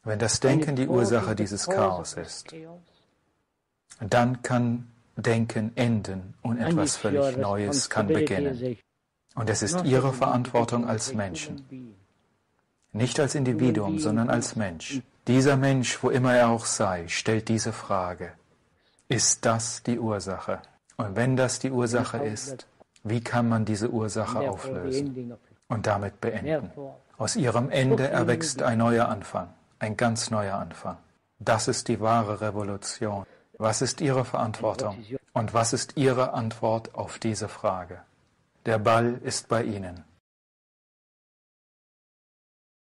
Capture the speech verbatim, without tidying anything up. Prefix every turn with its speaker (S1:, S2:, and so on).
S1: Wenn das Denken die Ursache dieses Chaos ist, dann kann Denken enden und etwas völlig Neues kann beginnen. Und es ist Ihre Verantwortung als Menschen, nicht als Individuum, sondern als Mensch. Dieser Mensch, wo immer er auch sei, stellt diese Frage: Ist das die Ursache? Und wenn das die Ursache ist, wie kann man diese Ursache auflösen und damit beenden? Aus ihrem Ende erwächst ein neuer Anfang, ein ganz neuer Anfang. Das ist die wahre Revolution. Was ist Ihre Verantwortung? Und was ist Ihre Antwort auf diese Frage? Der Ball ist bei Ihnen.